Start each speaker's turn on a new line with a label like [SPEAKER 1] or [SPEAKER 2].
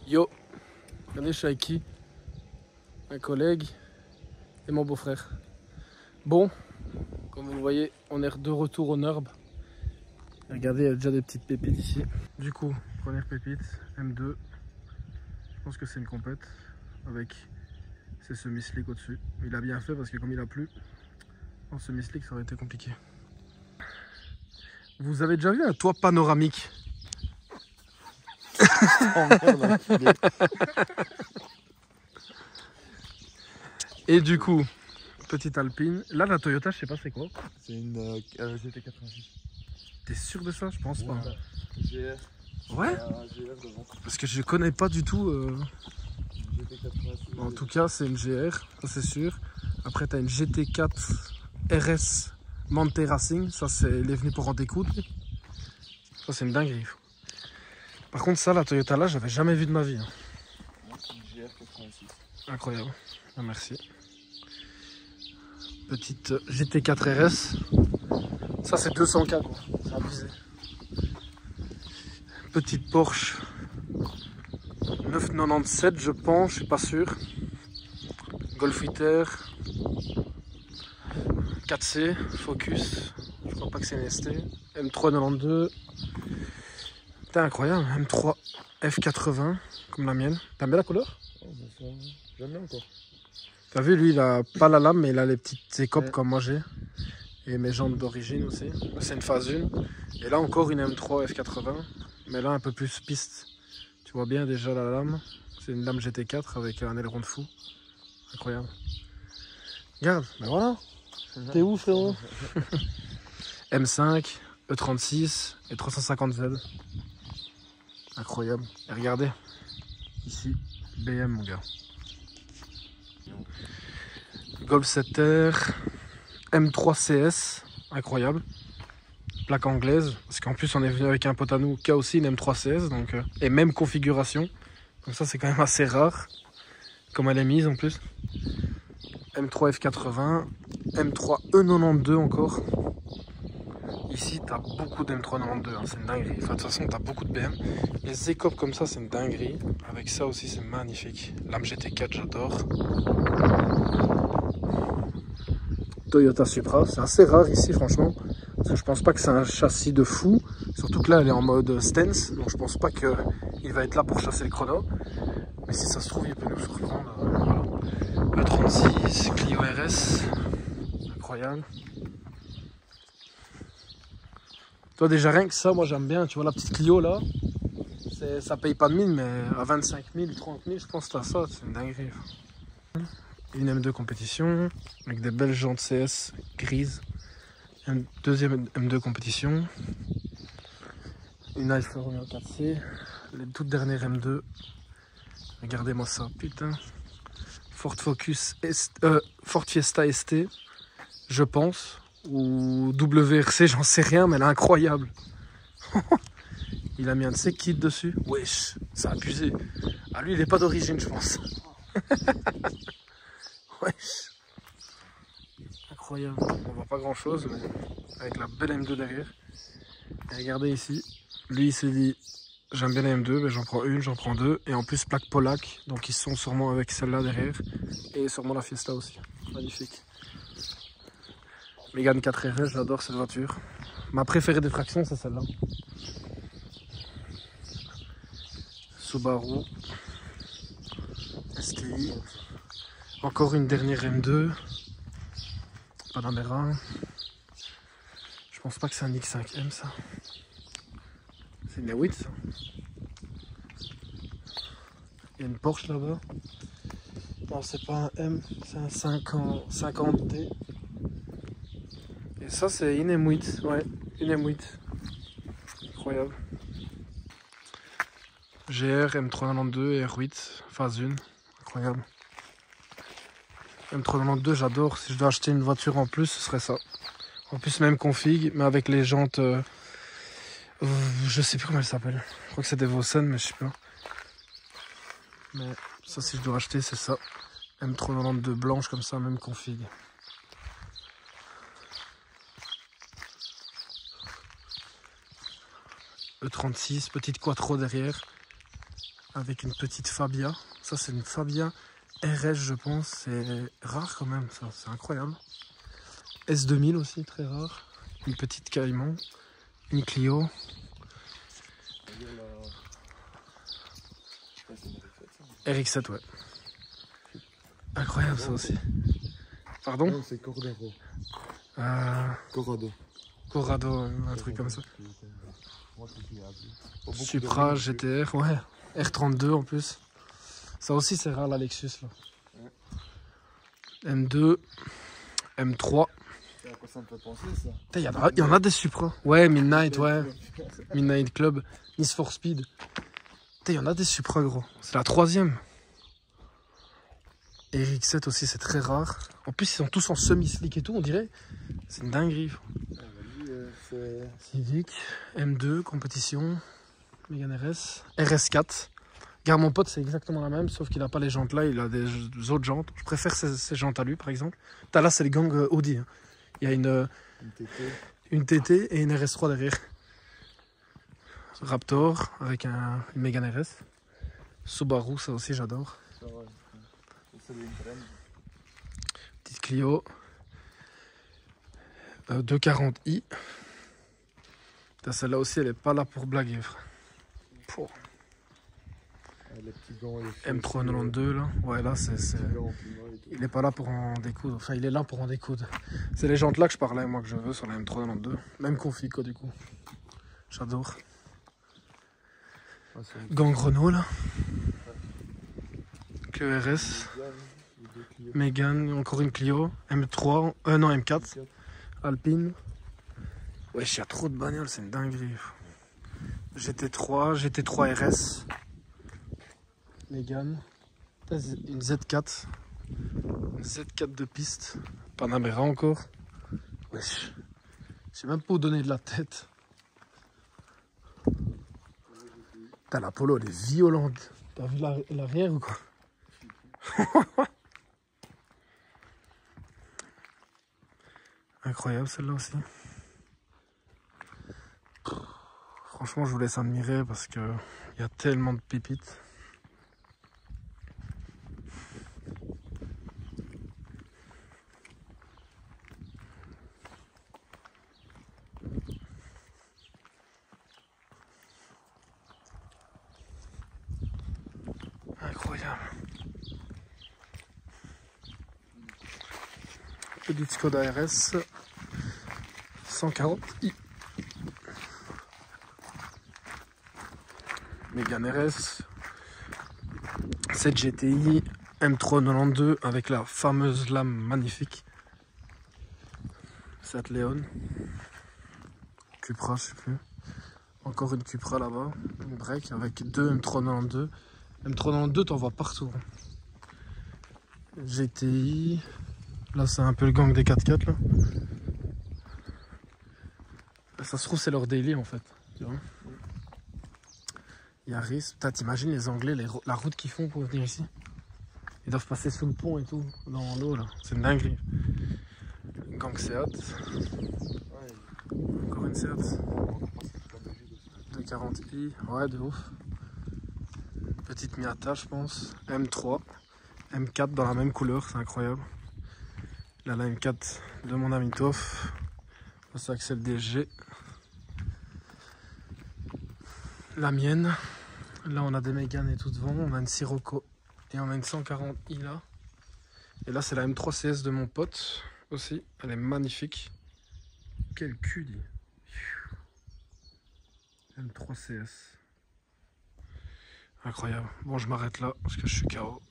[SPEAKER 1] Yo, regardez, je suis avec qui? Un collègue et mon beau-frère. Bon, comme vous le voyez, on est de retour au NURB. Regardez, il y a déjà des petites pépites ici. Du coup, première pépite, M2. Je pense que c'est une compète avec ces semi-slick au-dessus. Il a bien fait parce que comme il a plu, en semi-slick ça aurait été compliqué. Vous avez déjà vu un toit panoramique?
[SPEAKER 2] Oh merde,
[SPEAKER 1] Et du coup, petite Alpine. Là, la Toyota, je sais pas c'est quoi.
[SPEAKER 2] c'est une GT86.
[SPEAKER 1] T'es sûr de ça? Je pense pas.
[SPEAKER 2] GR.
[SPEAKER 1] Ouais?
[SPEAKER 2] GR devant.
[SPEAKER 1] Parce que je connais pas du tout.
[SPEAKER 2] GT86.
[SPEAKER 1] En tout cas, c'est une GR, ça c'est sûr. Après, t'as une GT4 RS Monte Racing. Ça, il est venu pour en découdre. Ça, c'est une dinguerie. Par contre, ça, la Toyota là, j'avais jamais vu de ma vie. Hein.
[SPEAKER 2] C'est une GR86.
[SPEAKER 1] Incroyable. Ah, merci. Petite GT4 RS. Ça, c'est 200K, quoi. C'est abusé. Petite Porsche 997, je pense, je suis pas sûr. Golfiter 4C, Focus, je crois pas que c'est une ST. M392. Putain, incroyable. M3 F80, comme la mienne. T'aimes bien la couleur?
[SPEAKER 2] Oh, bah ça, j'aime bien encore.
[SPEAKER 1] T'as vu, lui, il a pas la lame, mais il a les petites écopes comme moi j'ai. Et mes jantes d'origine aussi. C'est une phase 1. Et là, encore une M3 F80. Mais là, un peu plus piste. Tu vois bien déjà la lame. C'est une lame GT4 avec un aileron de fou. Incroyable. Regarde, ben voilà. T'es où, frérot? M5, E36 et 350Z. Incroyable. Et regardez. Ici, BM, mon gars. Golf 7R, M3 CS, incroyable. Plaque anglaise, parce qu'en plus on est venu avec un pote à nous qui a aussi une M3 CS, donc, et même configuration. Donc ça c'est quand même assez rare, comme elle est mise en plus. M3 F80, M3 E92 encore. Ici t'as beaucoup d'M392, hein, c'est une dinguerie. Enfin, de toute façon t'as beaucoup de BM. Les écopes comme ça c'est une dinguerie. Avec ça aussi c'est magnifique. Lame GT4 j'adore. Toyota Supra, c'est assez rare ici franchement, parce que je pense pas que c'est un châssis de fou, surtout que là elle est en mode stance, donc je pense pas qu'il va être là pour chasser le chrono, mais si ça se trouve il peut nous surprendre. Voilà. Le 36 Clio RS, incroyable. Toi déjà rien que ça, moi j'aime bien, tu vois la petite Clio là, ça paye pas de mine, mais à 25 000, 30 000 je pense que t'as ça, c'est une dinguerie. Une M2 compétition avec des belles jantes CS grises. Une deuxième M2 compétition. Une Alfa Romeo 4C. Les toutes dernières M2. Regardez-moi ça, putain. Ford Focus Ford Fiesta ST, je pense. Ou WRC, j'en sais rien, mais elle est incroyable. Il a mis un de ses kits dessus. Wesh, c'est abusé. Ah, lui, il est pas d'origine, je pense. Wesh. Incroyable. On voit pas grand chose, mais avec la belle M2 derrière. Et regardez ici. Lui, il s'est dit j'aime bien la M2, ben j'en prends une, j'en prends deux. Et en plus, plaque Polac. Donc, ils sont sûrement avec celle-là derrière. Et sûrement la Fiesta aussi. Magnifique. Mégane 4RS, j'adore cette voiture. Ma préférée des fractions, c'est celle-là. Subaru. STI. Encore une dernière M2. Panamera. Je pense pas que c'est un X5M ça. C'est une E8 ça. Il y a une Porsche là-bas. Non, c'est pas un M, c'est un 50D. Et ça c'est une M8, ouais, une M8. Incroyable. GR, M392 et R8, phase 1. Incroyable. M392 j'adore, si je dois acheter une voiture en plus ce serait ça. En plus même config, mais avec les jantes, je sais plus comment elles s'appellent. Je crois que c'est des Vossen, mais je sais pas. Mais ça si je dois acheter c'est ça. M392 blanche comme ça, même config. E36, petite quattro derrière. avec une petite Fabia. Ça, c'est une Fabia RS, je pense. C'est rare quand même, ça. C'est incroyable. S2000 aussi, très rare. Une petite Cayman. Une Clio. RX7, ouais. Incroyable, ça aussi. Pardon?
[SPEAKER 2] Non, c'est Cordero. Corrado.
[SPEAKER 1] Corrado, un truc comme ça.
[SPEAKER 2] Moi,
[SPEAKER 1] Supra, GTR, ouais. R32 en plus. Ça aussi, c'est rare, la Lexus, là. M2, M3.
[SPEAKER 2] C'est à quoi ça me fait penser, ça?
[SPEAKER 1] Il y en a des Supra. Ouais, Midnight, ouais. Midnight Club, Need for Speed. Il y en a des Supra, gros. C'est la 3e. RX7 aussi, c'est très rare. En plus, ils sont tous en semi-slick et tout, on dirait. C'est une dinguerie. Civic, M2, compétition, Mégane RS, RS4. Regarde, mon pote, c'est exactement la même, sauf qu'il n'a pas les jantes là, il a des autres jantes. Je préfère ces jantes à lui, par exemple. Là, c'est le gang Audi. Hein. Il y a une TT et une RS3 derrière. Raptor avec une Mégane RS. Subaru, ça aussi, j'adore. Petite Clio. 240i. Celle-là aussi, elle est pas là pour blaguer, frère. Pour.
[SPEAKER 2] Les petits gants,
[SPEAKER 1] M392 là. Ouais, là, il est pas là pour en découdre. Enfin, il est là pour en découdre. C'est les jantes là que je parlais, moi, que je veux sur la M392. Même config, quoi, du coup. J'adore. Gang Renault là. Clio RS. Mégane, encore une Clio. M3. Non, M4. Alpine. Wesh, il y a trop de bagnoles, c'est une dinguerie. GT3, GT3 RS. Mégane. Une Z4. Une Z4 de piste. Panamera encore. Wesh. Je sais même pas où donner de la tête. T'as la Polo, elle est violente. T'as vu l'arrière ou quoi? Incroyable celle-là aussi. Franchement, je vous laisse admirer parce que il y a tellement de pépites. Incroyable. Petite Skoda RS 140i. Mégane RS 7 GTI M392 avec la fameuse lame magnifique. Seat Leon. Cupra, je sais plus. Encore une Cupra là-bas. Une break avec deux M392. M392, t'en vois partout. GTI. Là, c'est un peu le gang des 4x4 là. Ça se trouve, c'est leur daily en fait. Tu vois. Yaris, t'imagines les Anglais, la route qu'ils font pour venir ici. Ils doivent passer sous le pont et tout, dans l'eau là. C'est une dinguerie. Gang Seat. Encore une Seat. 240i, ouais, de ouf. Petite Miata, je pense. M3. M4 dans la même couleur, c'est incroyable. Là, la M4 de mon ami Toff. Ça, c'est le DG. La mienne. Là, on a des Mégane et tout devant. On a une Sirocco et on a une 140i là. Et là, c'est la M3 CS de mon pote aussi. Elle est magnifique. Quel cul, dit. M3 CS. Incroyable. Bon, je m'arrête là parce que je suis KO.